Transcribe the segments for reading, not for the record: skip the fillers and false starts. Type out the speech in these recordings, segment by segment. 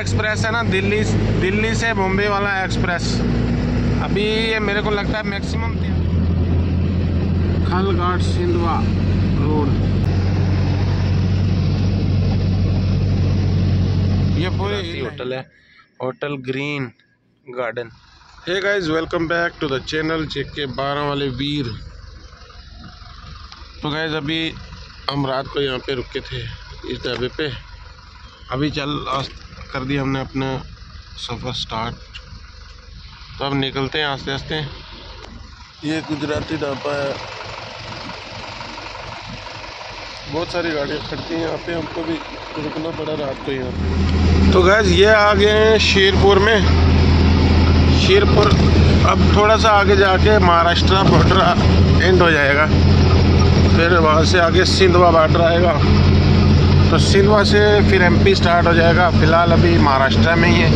Express है ना, दिल्ली से मुंबई वाला एक्सप्रेस, अभी ये मेरे को लगता है मैक्सिमम खलघाट सिंधवा रोड, ये पूरी होटल है, hotel green garden. Hey guys, welcome back to the channel JK 12 वाले वीर। तो गाइस अभी हम रात को यहाँ पे रुके थे इस ढाबे पे, अभी कर दिया हमने अपना सफ़र स्टार्ट। तो अब निकलते हैं आस्ते आस्ते। ये गुजराती ढाबा है, बहुत सारी गाड़ियाँ खड़ती हैं यहाँ पे, हमको भी रुकना पड़ा रात को यहाँ पे। तो गाइस ये आ गए हैं शेरपुर में। शेरपुर अब थोड़ा सा आगे जाके महाराष्ट्र बॉर्डर एंड हो जाएगा, फिर वहाँ से आगे सिंधवा बॉर्डर आएगा, तो सिंधवा से फिर एमपी स्टार्ट हो जाएगा। फ़िलहाल अभी महाराष्ट्र में ही है।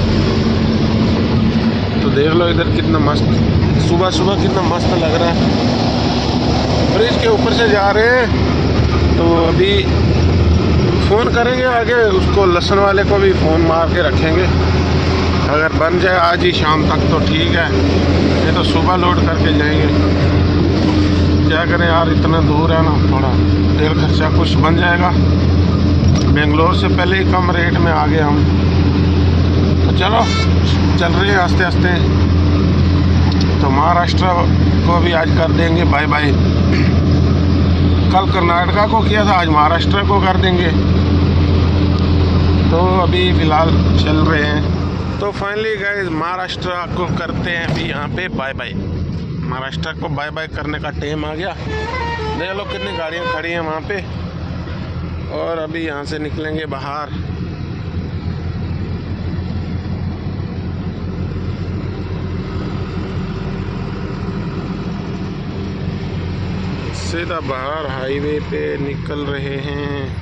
तो देख लो इधर कितना मस्त, सुबह सुबह कितना मस्त लग रहा है। ब्रिज के ऊपर से जा रहे हैं, तो अभी फ़ोन करेंगे आगे उसको, लहसुन वाले को भी फ़ोन मार के रखेंगे। अगर बन जाए आज ही शाम तक तो ठीक है, नहीं तो सुबह लोड करके जाएंगे। क्या करें यार, इतना दूर है ना, थोड़ा तेल खर्चा कुछ बन जाएगा। बेंगलोर से पहले ही कम रेट में आ गए हम। तो चलो चल रहे हैं आस्ते आस्ते। तो महाराष्ट्र को भी आज कर देंगे बाय बाय। कल कर्नाटका को किया था, आज महाराष्ट्र को कर देंगे। तो अभी फ़िलहाल चल रहे हैं। तो फाइनली गाइस महाराष्ट्र को करते हैं अभी यहाँ पे बाय बाय। महाराष्ट्र को बाय बाय करने का टाइम आ गया। देख लो कितनी गाड़ियाँ खड़ी हैं वहाँ पे, और अभी यहाँ से निकलेंगे बाहर। सीधा बाहर हाईवे पे निकल रहे हैं।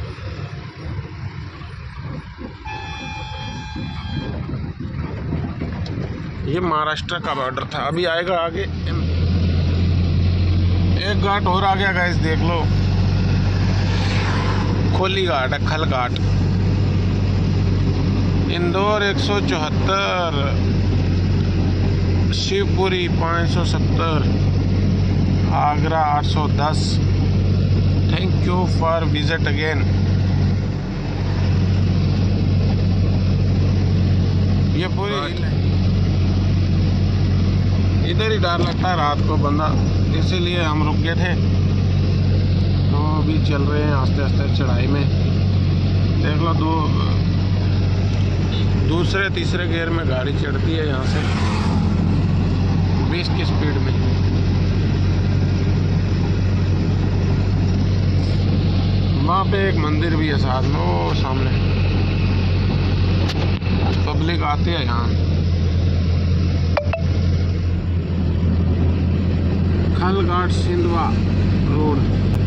ये महाराष्ट्र का बॉर्डर था, अभी आएगा आगे एक घाट और आ गया गाइस, देख लो खोली घाट है, Khal Ghat. Indore 174, Shivpuri 570, Agra 810। Thank you for visit again. ये पूरी इधर ही डर लगता है रात को बंदा, इसीलिए हम रुक गए थे। तो अभी चल रहे हैं आस्ते आस्ते चढ़ाई में। देख लो दूसरे तीसरे गियर में गाड़ी चढ़ती है यहाँ से 20 की स्पीड में। वहाँ पे एक मंदिर भी है साथ में, वो सामने पब्लिक आती है यहाँ। खलघाट सिंधवा रोड,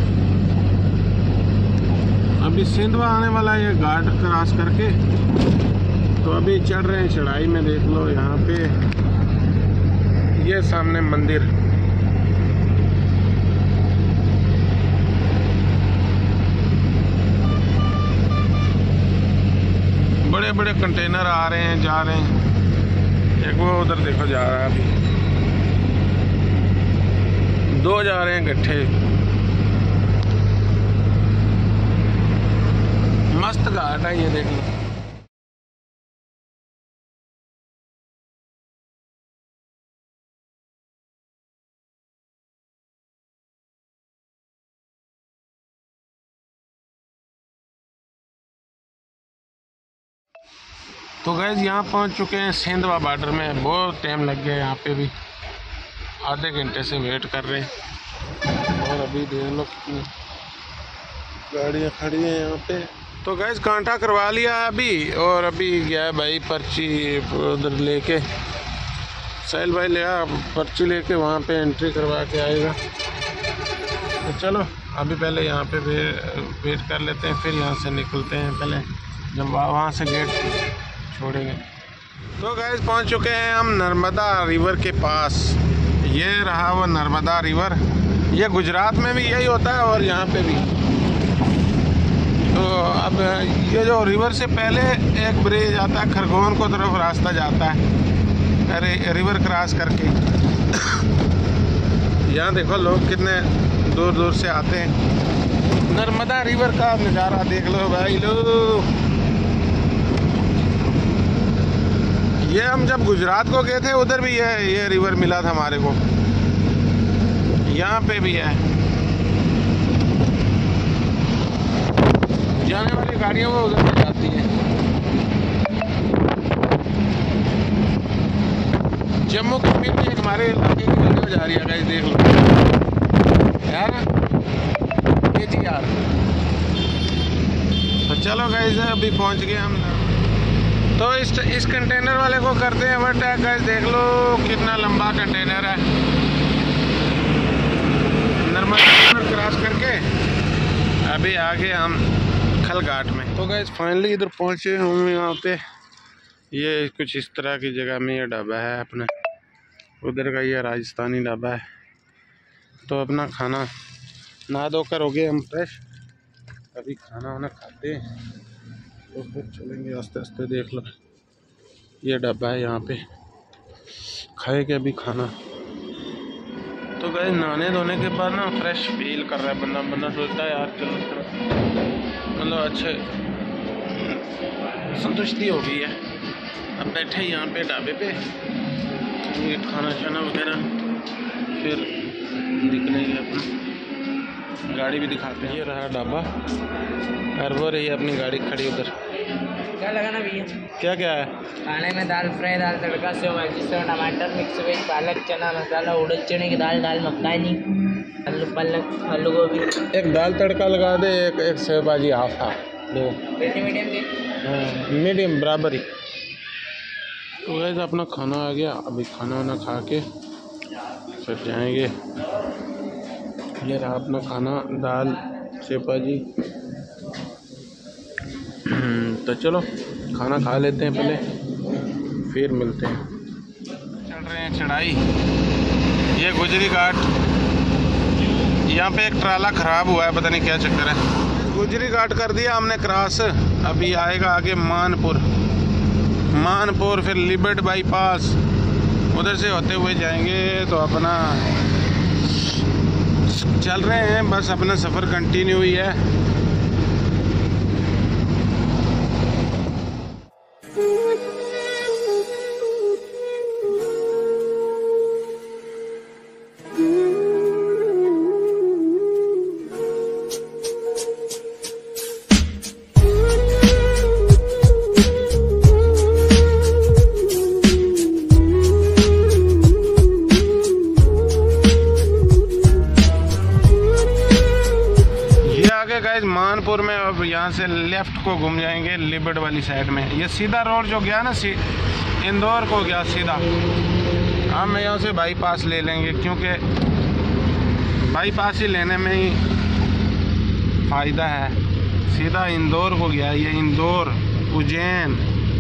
अभी सिंधवा आने वाला है ये घाट क्रॉस करके। तो अभी चढ़ रहे हैं चढ़ाई में। देख लो यहाँ पे ये सामने मंदिर, बड़े बड़े कंटेनर आ रहे हैं जा रहे हैं। एक वो उधर देखो जा रहा है, अभी 2 जा रहे हैं गट्ठे। मस्त घाट है ये, देख लो। तो गाइस यहाँ पहुँच चुके हैं सिंधवा बॉर्डर में। बहुत टाइम लग गया यहाँ पे भी, आधे घंटे से वेट कर रहे हैं। और अभी देख लो कितनी गाड़ियाँ खड़ी हैं यहाँ पे। तो गैस कांटा करवा लिया है अभी, और अभी गया है भाई पर्ची उधर लेके, साहिल भाई ले आ पर्ची लेके, वहाँ पे एंट्री करवा के आएगा। तो चलो अभी पहले यहाँ पे वेट कर लेते हैं, फिर यहाँ से निकलते हैं पहले, जब वहाँ से गेट छोड़ेंगे। तो गैस पहुँच चुके हैं हम नर्मदा रिवर के पास। ये रहा वो नर्मदा रिवर। ये गुजरात में भी यही होता है और यहाँ पे भी। तो अब ये जो रिवर से पहले एक ब्रिज आता है, खरगोन को तरफ रास्ता जाता है, अरे रिवर क्रॉस करके। यहाँ देखो लोग कितने दूर दूर से आते हैं। नर्मदा रिवर का नज़ारा देख लो भाई लोग। ये हम जब गुजरात को गए थे उधर भी ये रिवर मिला था हमारे को, यहाँ पे भी है। जाने वाली गाड़ियाँ वो उधर से जाती हैं। जम्मू कश्मीर की हमारे इलाके की गाड़ी जा रही है गाइस, देख लो यार, KGR। तो चलो गाइस अभी पहुंच गए हम। तो इस कंटेनर वाले को करते हैं ओवरटेक गाइस, देख लो कितना लंबा कंटेनर है। नर्मदा क्रॉस करके अभी आगे हम खलघाट में। तो गाइस फाइनली इधर पहुंचे हम। यहाँ पे ये कुछ इस तरह की जगह में ये ढाबा है अपना, उधर का ये राजस्थानी ढाबा है। तो अपना खाना नहा धोकर हो गए हम फ्रेश, अभी खाना वाना खाते हैं तो फिर चलेंगे आस्ते आस्ते। देख लो ये ढाबा है, यहाँ पे खाएंगे अभी खाना। तो गाइस नहाने धोने के बाद ना फ्रेश फील कर रहा है बंदा सोचता है यार चलो मतलब अच्छे संतुष्टि हो गई है। अब बैठे यहाँ पे ढाबे पे, ये खाना शाना वगैरह, फिर निकलेंगे अपना। गाड़ी भी दिखाते हैं, ये रहा ढाबा और वो रही अपनी गाड़ी खड़ी उधर। क्या लगाना भैया? क्या क्या है खाने में? दाल फ्राई, दाल तड़का, सेव भाजी, सेव टमाटर, मिक्स वेज, पालक, चना मसाला, उड़द चने की दाल, दाल मखनी, आलू पालक, आलू गोभी। एक दाल तड़का लगा दे, एक सेव भाजी हाफ था, दो मीडियम दे। हाँ मीडियम बराबर ही। तो वैसे अपना खाना आ गया, अभी खाना वाना खा के फिर जाएंगे। ये रहा अपना खाना, दाल सेव भाजी। तो चलो खाना खा लेते हैं पहले, फिर मिलते हैं। चल रहे हैं चढ़ाई, ये गुजरी घाट। यहाँ पे एक ट्राला ख़राब हुआ है, पता नहीं क्या चक्कर है। गुजरी घाट कर दिया हमने क्रॉस, अभी आएगा आगे मानपुर, फिर लिबर्ट बाईपास, उधर से होते हुए जाएंगे। तो अपना चल रहे हैं, बस अपना सफ़र कंटिन्यू हुई है। गाइस मानपुर में, अब यहाँ से लेफ़्ट को घूम जाएंगे लिबर्ट वाली साइड में। ये सीधा रोड जो गया ना इंदौर को गया सीधा, हम यहाँ से बाईपास ले लेंगे, क्योंकि बाईपास ही लेने में ही फ़ायदा है। सीधा इंदौर को गया, ये इंदौर, उज्जैन,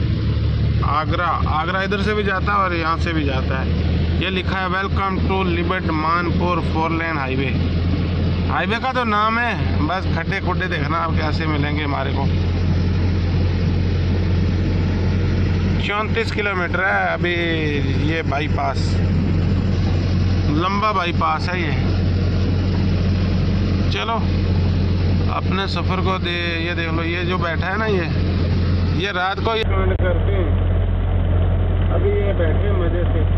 आगरा इधर से भी जाता है और यहाँ से भी जाता है। ये लिखा है वेलकम टू लिबर्ट मानपुर 4 लेन हाईवे का तो नाम है, बस खड्डे खुड्डे देखना अब कैसे मिलेंगे हमारे को। 34 किलोमीटर है अभी ये बाईपास, लंबा बाईपास है ये। चलो अपने सफ़र को ये देख लो, ये जो बैठा है ना, ये रात को ये करते हैं, अभी ये बैठे मज़े से।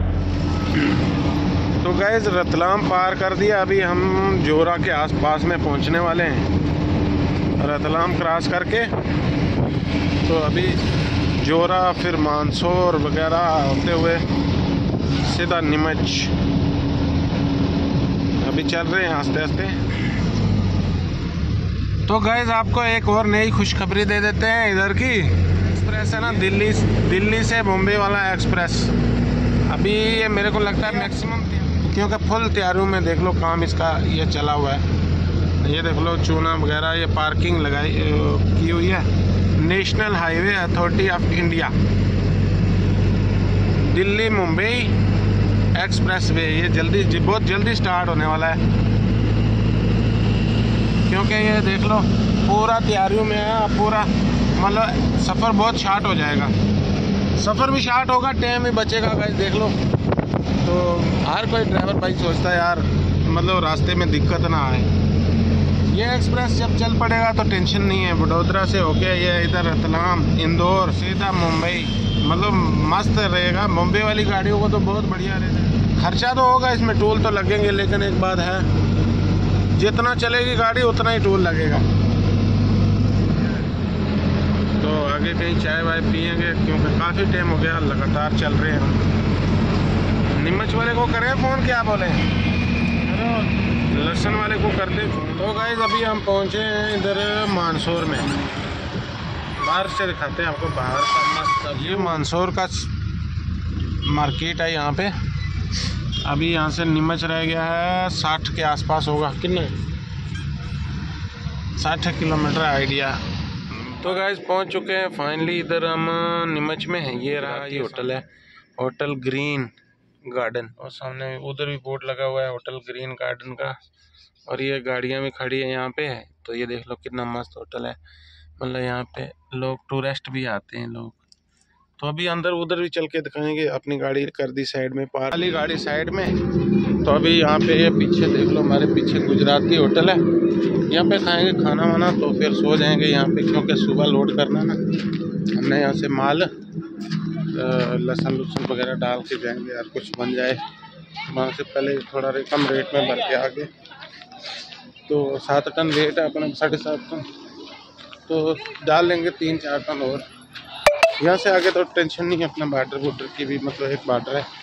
तो गाइस रतलाम पार कर दिया, अभी हम जोरा के आसपास में पहुंचने वाले हैं रतलाम क्रॉस करके। तो अभी जोरा, फिर मानसोर वगैरह होते हुए सीधा नीमच। अभी चल रहे हैं आस्ते आस्ते। तो गाइस आपको एक और नई खुशखबरी दे देते हैं। इधर की एक्सप्रेस है ना, दिल्ली से बॉम्बे वाला एक्सप्रेस, अभी ये मेरे को लगता है मैक्सिमम, क्योंकि फुल तैयारियों में देख लो काम इसका ये चला हुआ है। ये देख लो चूना वगैरह, ये पार्किंग लगाई की हुई है। National Highway Authority of India Delhi Mumbai expressway, ये बहुत जल्दी स्टार्ट होने वाला है। क्योंकि ये देख लो पूरा तैयारियों में है। अब पूरा मतलब सफ़र बहुत शार्ट हो जाएगा, सफ़र भी शार्ट होगा, टाइम भी बचेगा गाइस। देख लो, तो हर कोई ड्राइवर भाई सोचता है यार मतलब रास्ते में दिक्कत ना आए। ये एक्सप्रेस जब चल पड़ेगा तो टेंशन नहीं है। वडोदरा से होके ये इधर रतलाम, इंदौर, सीधा मुंबई, मतलब मस्त रहेगा। मुंबई वाली गाड़ियों को तो बहुत बढ़िया रहेगा। खर्चा तो होगा इसमें, टोल तो लगेंगे, लेकिन एक बात है, जितना चलेगी गाड़ी उतना ही टोल लगेगा। तो आगे कहीं चाय वाय पियेंगे, क्योंकि काफ़ी टाइम हो गया लगातार चल रहे हैं हम। नीमच वाले को करें फ़ोन, क्या बोले, लहसुन वाले को कर दे। तो गाइस अभी हम पहुँचे हैं इधर मानसौर में। बाहर से दिखाते हैं आपको, बाहर का मस्त। ये मानसौर का मार्केट है यहाँ पे। अभी यहाँ से नीमच रह गया है 60 के आसपास होगा, कितने 60 किलोमीटर आइडिया। तो गाइस पहुँच चुके हैं फाइनली इधर हम नीमच में हैं। ये रहा, ये होटल है, होटल ग्रीन गार्डन, और सामने उधर भी बोर्ड लगा हुआ है होटल ग्रीन गार्डन का। और ये गाड़ियाँ भी खड़ी हैं यहाँ पे। तो ये देख लो कितना मस्त होटल है, मतलब यहाँ पे लोग टूरिस्ट भी आते हैं लोग। तो अभी अंदर उधर भी चल के दिखाएंगे। अपनी गाड़ी कर दी साइड में, पार वाली गाड़ी साइड में। तो अभी यहाँ पे ये पीछे देख लो, हमारे पीछे गुजराती होटल है, यहाँ पे खाएंगे खाना वाना, तो फिर सो जाएंगे यहाँ पे, क्योंकि सुबह लोड करना ना। हमने यहाँ से माल लहसुन लुसन वगैरह डाल के जाएंगे यार, कुछ बन जाए। वहाँ से पहले थोड़ा कम रेट में भर के आगे, तो 7 टन रेट है अपना, 7.5 टन, तो डाल लेंगे 3-4 टन और। यहाँ से आगे तो टेंशन नहीं है, अपना बार्डर वोडर की भी मतलब एक बार्डर है।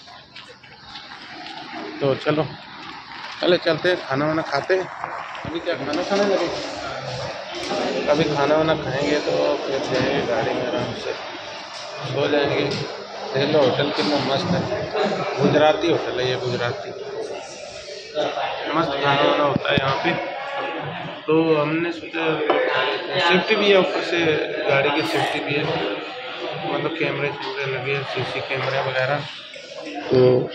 तो चलो पहले चलते हैं, खाना वाना खाते हैं। अभी क्या खाना खाने लगे, अभी खाना वाना खाएंगे तो फिर जाएंगे गाड़ी में, आराम से सो जाएंगे। देख लो होटल कितना मस्त है, गुजराती होटल है ये, गुजराती मस्त खाना वाना होता है यहाँ पे। तो हमने सोचा सेफ्टी भी है, ऊपर से गाड़ी की सेफ्टी भी है, मतलब कैमरे लगे हैं, सीसी कैमरे वगैरह। तो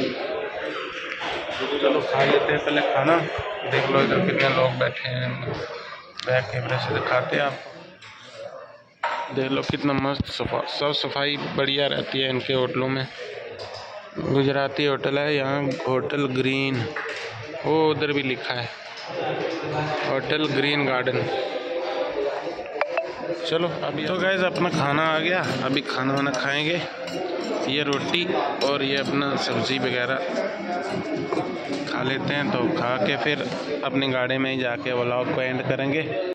चलो खा लेते हैं पहले खाना। देख लो इधर कितने लोग बैठे हैं, बैक कैमरे से दिखाते हैं आपको। देख लो कितना मस्त सब सफाई बढ़िया रहती है इनके होटलों में। गुजराती होटल है यहाँ, होटल ग्रीन, वो उधर भी लिखा है होटल ग्रीन गार्डन। चलो अभी तो गाइस अपना खाना आ गया, अभी खाना वाना खाएंगे। ये रोटी और ये अपना सब्ज़ी वगैरह खा लेते हैं, तो खा के फिर अपनी गाड़ी में ही जाके व्लॉग को एंड करेंगे।